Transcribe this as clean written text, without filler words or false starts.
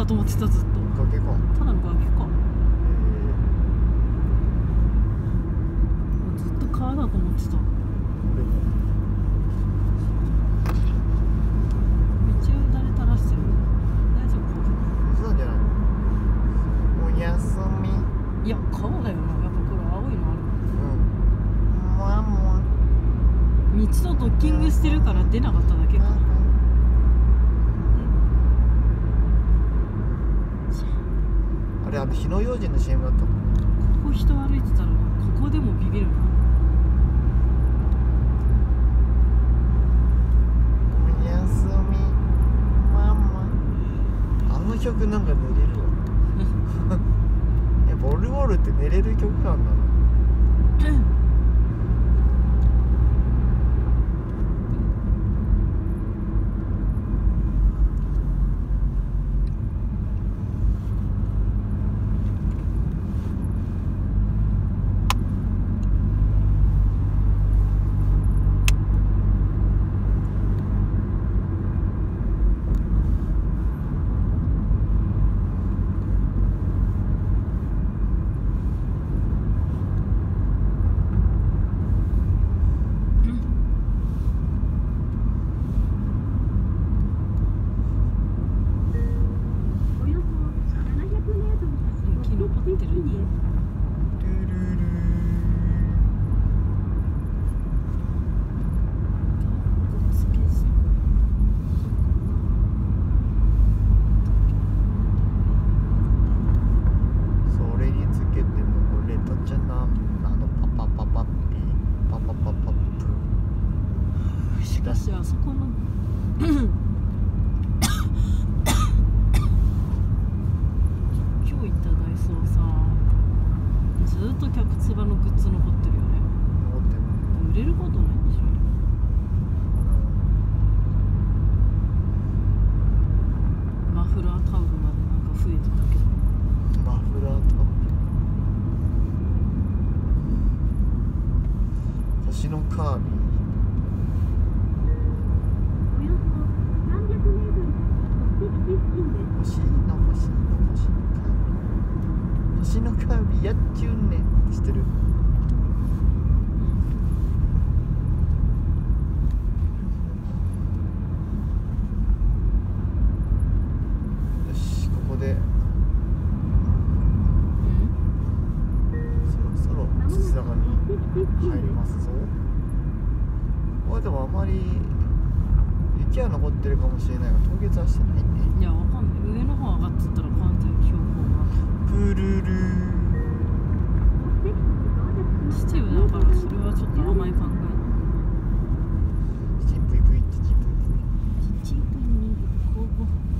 だと思ってた、ずっと。 崖か。 ただの崖か。ずっと川だと思ってた。 俺もめっちゃよだれ垂らしてる。大丈夫？ そうなんじゃないの。おやすみ。 いや、川だよな。やっぱこれ青いのある。 もわもわ。 道とドッキングしてるから出なかっただけか。 あれ、火の用心の CM だったもん。 ここ人歩いてたらここでもビビるな。 おやすみママ。あの曲なんか寝れるわ。やっぱオルゴールって寝れる曲なんだな。 私あそこの今日行ったダイソーさ、ずーっと客つばのグッズ残ってるよね。 残ってる。 売れることないんでしょ。マフラータオルまでなんか増えてたけど。 マフラータオル。星のカービィ。星のカービィやっちゅうねって知ってる？よし、ここでそろそろ土坂に入りますぞ。これでもあまり雪は残ってるかもしれないが凍結はしてないね。 いや、わかんない。上の方上がってったら完全に標高がプルル秩父だから、それはちょっと甘い考え。 チンプイプイチンプイプイ。 秩父に行こう。